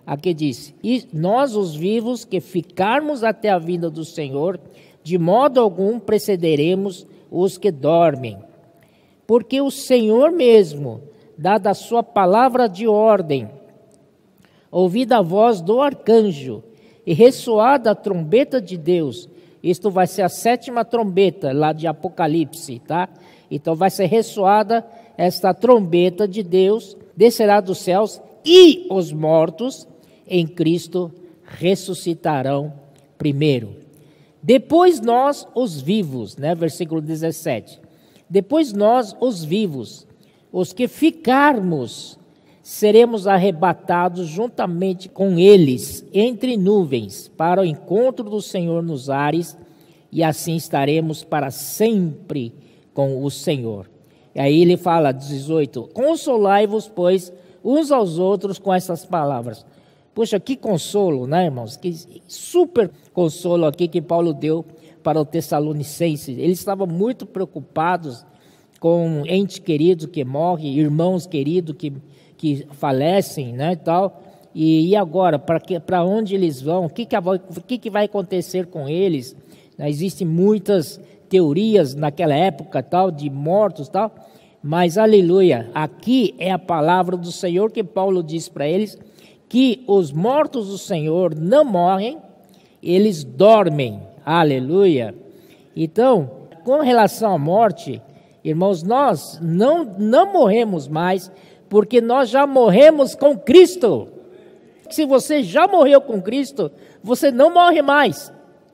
Aqui diz: e nós os vivos que ficarmos até a vinda do Senhor, de modo algum precederemos os que dormem. Porque o Senhor mesmo, dada a sua palavra de ordem, ouvida a voz do arcanjo e ressoada a trombeta de Deus, isto vai ser a 7ª trombeta lá de Apocalipse, tá? Então vai ser ressoada esta trombeta de Deus, descerá dos céus e os mortos em Cristo ressuscitarão primeiro. Depois nós, os vivos, né? Versículo 17. Depois nós, os vivos, os que ficarmos, seremos arrebatados juntamente com eles, entre nuvens, para o encontro do Senhor nos ares, e assim estaremos para sempre com o Senhor. E aí ele fala, 18, consolai-vos, pois, uns aos outros com essas palavras. Puxa, que consolo, né, irmãos? Que super consolo aqui que Paulo deu para o Tessalonicenses. Eles estavam muito preocupados com entes queridos que morrem, irmãos queridos que falecem, né, e tal. E agora, para onde eles vão? O que vai acontecer com eles? Existem muitas teorias naquela época, tal, de mortos, tal. Mas, aleluia, aqui é a palavra do Senhor que Paulo diz para eles, que os mortos do Senhor não morrem, eles dormem, aleluia. Então, com relação à morte, irmãos, nós não morremos mais, porque nós já morremos com Cristo. Se você já morreu com Cristo, você não morre mais.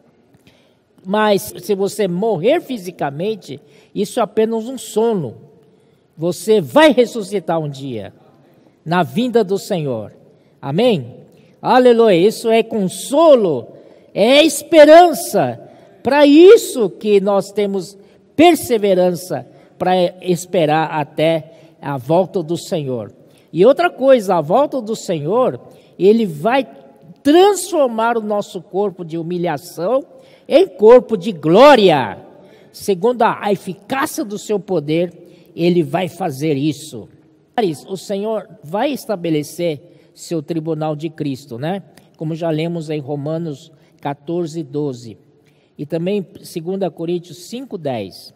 Mas se você morrer fisicamente, isso é apenas um sono. Você vai ressuscitar um dia, na vinda do Senhor. Amém? Aleluia, isso é consolo, é esperança. Para isso que nós temos perseverança, para esperar até a volta do Senhor. E outra coisa, a volta do Senhor, Ele vai transformar o nosso corpo de humilhação em corpo de glória. Segundo a eficácia do seu poder, Ele vai fazer isso. O Senhor vai estabelecer seu tribunal de Cristo, né? Como já lemos em Romanos 14, 12. E também 2 Coríntios 5, 10.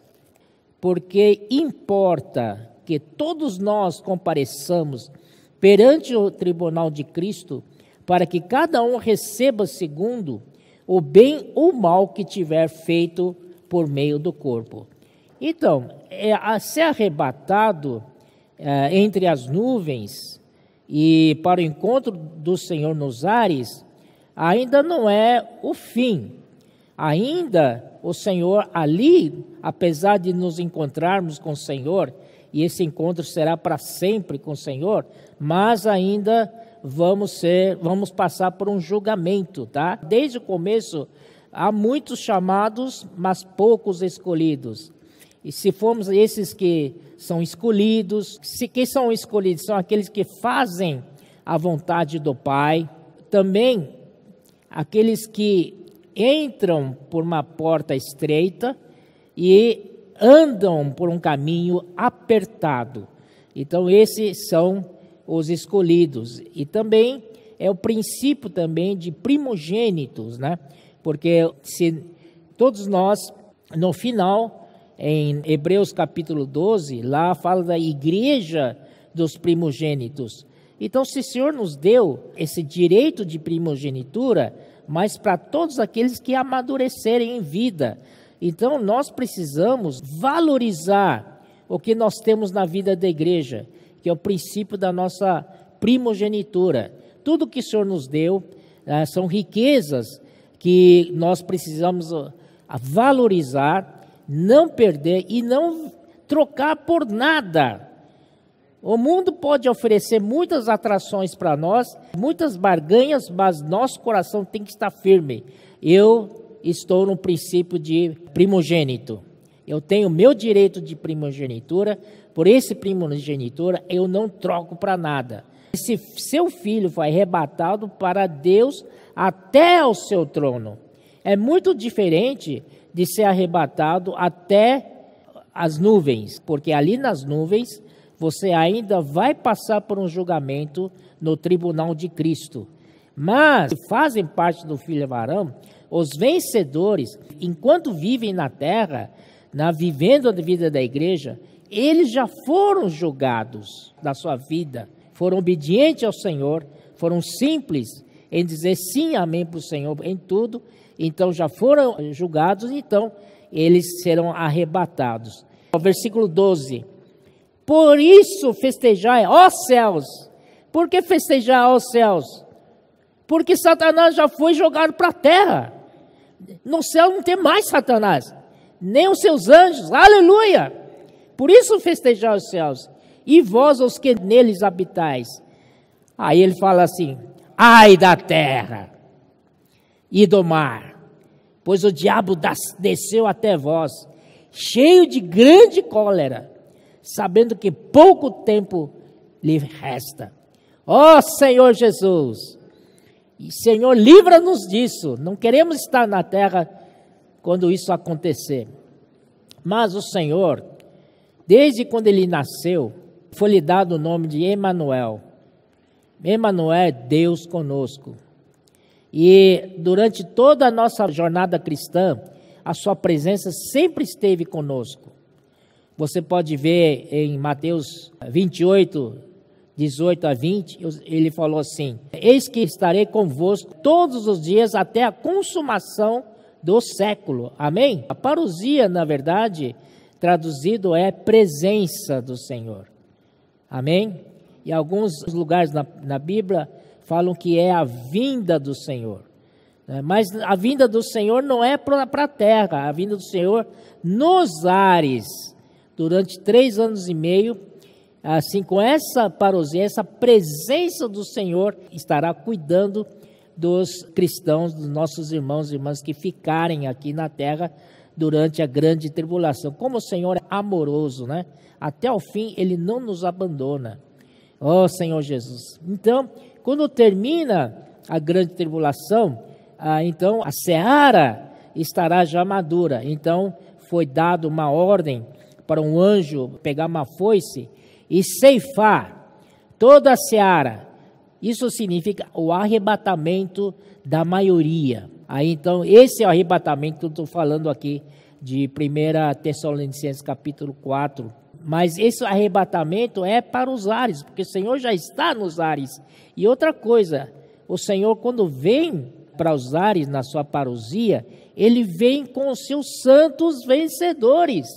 Porque importa que todos nós compareçamos perante o tribunal de Cristo, para que cada um receba segundo o bem ou mal que tiver feito por meio do corpo. Então, ser arrebatado entre as nuvens e para o encontro do Senhor nos ares, ainda não é o fim. Ainda o Senhor ali, apesar de nos encontrarmos com o Senhor, e esse encontro será para sempre com o Senhor, mas ainda vamos passar por um julgamento, tá? Desde o começo, há muitos chamados, mas poucos escolhidos. E se formos esses que são escolhidos, quem são escolhidos? São aqueles que fazem a vontade do Pai. Também aqueles que entram por uma porta estreita e andam por um caminho apertado. Então, esses são os escolhidos. E também é o princípio também de primogênitos, né? Porque se todos nós, no final, em Hebreus capítulo 12, lá fala da igreja dos primogênitos. Então, se o Senhor nos deu esse direito de primogenitura, mas para todos aqueles que amadurecerem em vida. Então, nós precisamos valorizar o que nós temos na vida da igreja, que é o princípio da nossa primogenitura. Tudo que o Senhor nos deu são riquezas que nós precisamos valorizar, não perder e não trocar por nada. O mundo pode oferecer muitas atrações para nós, muitas barganhas, mas nosso coração tem que estar firme. Eu estou no princípio de primogênito. Eu tenho meu direito de primogenitura, por esse primogenitura eu não troco para nada. Se seu filho foi arrebatado para Deus até o seu trono, é muito diferente de ser arrebatado até as nuvens, porque ali nas nuvens você ainda vai passar por um julgamento no tribunal de Cristo. Mas que fazem parte do filho varão, os vencedores, enquanto vivem na terra, vivendo a vida da igreja, eles já foram julgados da sua vida, foram obedientes ao Senhor, foram simples em dizer sim, amém para o Senhor em tudo, então já foram julgados, então eles serão arrebatados. O versículo 12: por isso festejai, ó céus. Por que festejar, ó céus? Porque Satanás já foi jogado para a terra. No céu não tem mais Satanás, nem os seus anjos, aleluia! Por isso festejar os céus, e vós os que neles habitais. Aí ele fala assim: ai da terra e do mar, pois o diabo desceu até vós, cheio de grande cólera, sabendo que pouco tempo lhe resta. Ó Senhor Jesus, e Senhor, livra-nos disso, não queremos estar na terra quando isso acontecer. Mas o Senhor, desde quando ele nasceu, foi-lhe dado o nome de Emanuel. Emanuel é Deus conosco. E durante toda a nossa jornada cristã, a sua presença sempre esteve conosco. Você pode ver em Mateus 28, 18 a 20, ele falou assim: eis que estarei convosco todos os dias até a consumação do século. Amém? A parousia, na verdade, traduzido é presença do Senhor. Amém? E alguns lugares na Bíblia falam que é a vinda do Senhor. Mas a vinda do Senhor não é para a terra, a vinda do Senhor nos ares. Durante 3 anos e meio, assim, com essa parousia, essa presença do Senhor estará cuidando dos cristãos, dos nossos irmãos e irmãs que ficarem aqui na terra durante a grande tribulação. Como o Senhor é amoroso, né? Até o fim Ele não nos abandona. Ó Senhor Jesus. Então, quando termina a grande tribulação, então a seara estará já madura. Então foi dado uma ordem para um anjo pegar uma foice e ceifar toda a seara. Isso significa o arrebatamento da maioria. Aí então esse é o arrebatamento que eu estou falando aqui de 1 Tessalonicenses capítulo 4. Mas esse arrebatamento é para os ares, porque o Senhor já está nos ares. E outra coisa, o Senhor quando vem para os ares na sua parousia, Ele vem com os seus santos vencedores.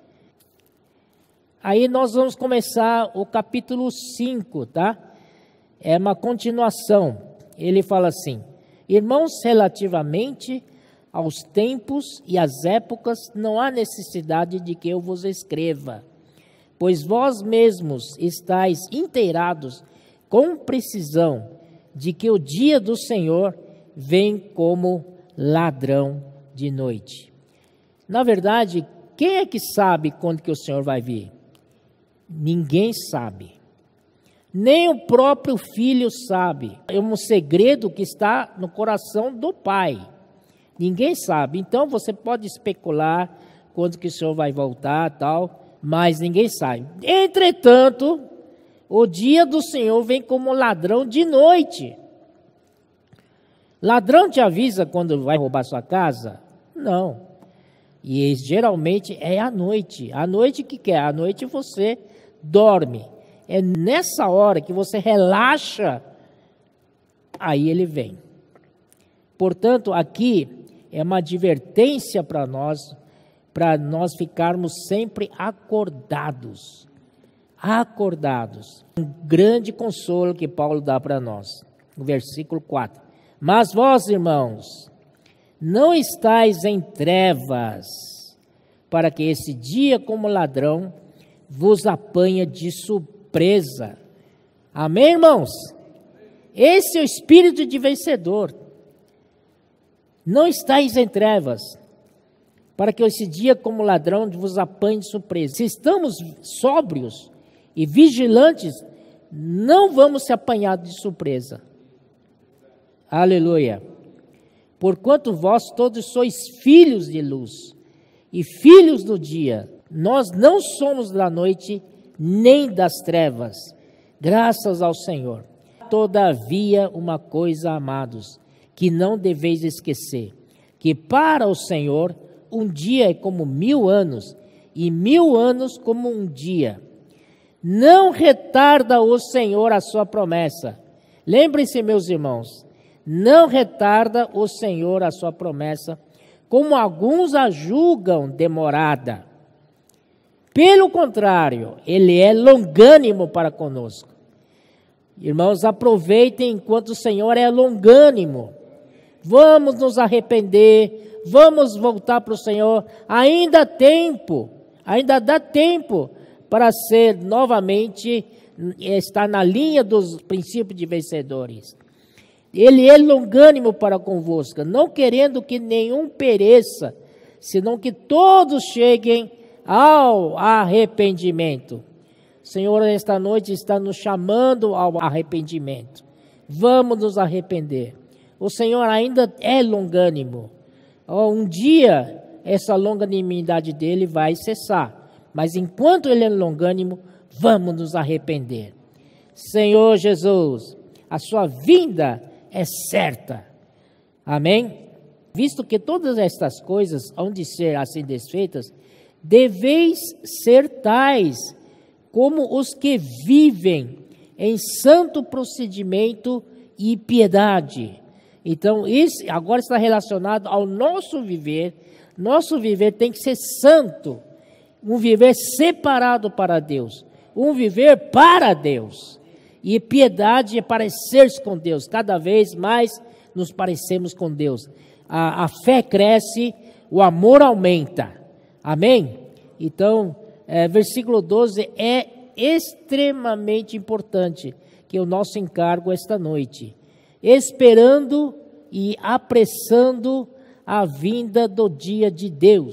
Aí nós vamos começar o capítulo 5, tá? É uma continuação. Ele fala assim: irmãos, relativamente aos tempos e às épocas, não há necessidade de que eu vos escreva, pois vós mesmos estáis inteirados com precisão de que o dia do Senhor vem como ladrão de noite. Na verdade, quem é que sabe quando que o Senhor vai vir? Ninguém sabe. Nem o próprio Filho sabe. É um segredo que está no coração do Pai. Ninguém sabe. Então você pode especular quando que o Senhor vai voltar, tal, mas ninguém sabe. Entretanto, o dia do Senhor vem como ladrão de noite. Ladrão te avisa quando vai roubar sua casa? Não. E geralmente é à noite. À noite que quer? À noite você dorme. É nessa hora que você relaxa, aí ele vem. Portanto, aqui é uma advertência para nós ficarmos sempre acordados. Acordados. Um grande consolo que Paulo dá para nós. No versículo 4. Mas vós, irmãos, não estáis em trevas, para que esse dia como ladrão vos apanha de surpresa. Amém, irmãos? Esse é o espírito de vencedor. Não estáis em trevas, para que esse dia como ladrão vos apanhe de surpresa. Se estamos sóbrios e vigilantes, não vamos ser apanhados de surpresa. Aleluia. Porquanto vós todos sois filhos de luz e filhos do dia, nós não somos da noite nem das trevas, graças ao Senhor. todavia, uma coisa, amados, que não deveis esquecer, que para o Senhor um dia é como 1000 anos, e 1000 anos como um dia. Não retarda o Senhor a sua promessa. Lembrem-se, meus irmãos, não retarda o Senhor a sua promessa, como alguns a julgam demorada. Pelo contrário, Ele é longânimo para conosco. Irmãos, aproveitem enquanto o Senhor é longânimo. Vamos nos arrepender, vamos voltar para o Senhor. Ainda há tempo, ainda dá tempo para ser novamente, estar na linha dos princípios de vencedores. Ele é longânimo para convosco, não querendo que nenhum pereça, senão que todos cheguem ao arrependimento. O Senhor, esta noite, está nos chamando ao arrependimento. Vamos nos arrepender. O Senhor ainda é longânimo. Um dia, essa longanimidade dele vai cessar. Mas enquanto ele é longânimo, vamos nos arrepender. Senhor Jesus, a sua vinda é certa. Amém? Visto que todas estas coisas hão de ser assim desfeitas, deveis ser tais como os que vivem em santo procedimento e piedade. Então, isso agora está relacionado ao nosso viver. Nosso viver tem que ser santo, um viver separado para Deus, um viver para Deus. E piedade é parecer-se com Deus. Cada vez mais nos parecemos com Deus. A fé cresce, o amor aumenta. Amém? Então, versículo 12 é extremamente importante, que é o nosso encargo esta noite. Esperando e apressando a vinda do dia de Deus.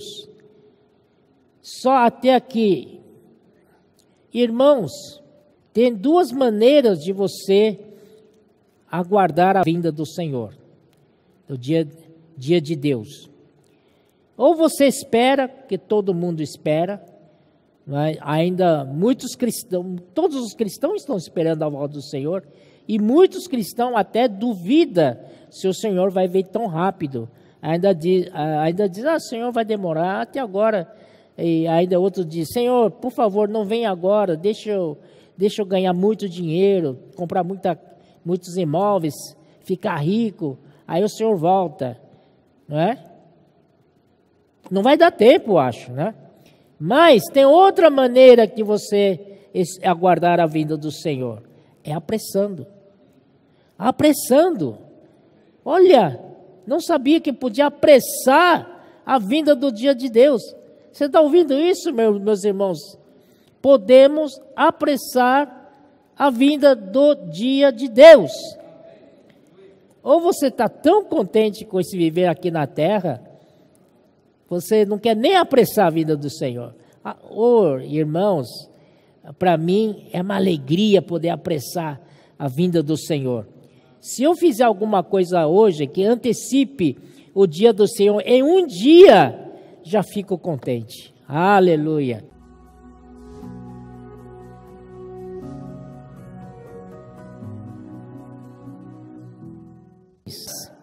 Só até aqui. Irmãos, tem duas maneiras de você aguardar a vinda do Senhor, do dia de Deus. Ou você espera, que todo mundo espera, né? Ainda muitos cristãos, todos os cristãos estão esperando a volta do Senhor, e muitos cristãos até duvidam se o Senhor vai vir tão rápido. Ainda diz, o Senhor vai demorar até agora. E ainda outro diz, Senhor, por favor, não venha agora, deixa eu ganhar muito dinheiro, comprar muitos imóveis, ficar rico, aí o Senhor volta, não é? Não vai dar tempo, eu acho, né? Mas tem outra maneira que você aguardar a vinda do Senhor, é apressando. Apressando. Olha, não sabia que podia apressar a vinda do dia de Deus. Você está ouvindo isso, meus irmãos? Podemos apressar a vinda do dia de Deus. Ou você está tão contente com esse viver aqui na terra, você não quer nem apressar a vinda do Senhor. Irmãos, para mim é uma alegria poder apressar a vinda do Senhor. Se eu fizer alguma coisa hoje que antecipe o dia do Senhor em um dia, já fico contente. Aleluia.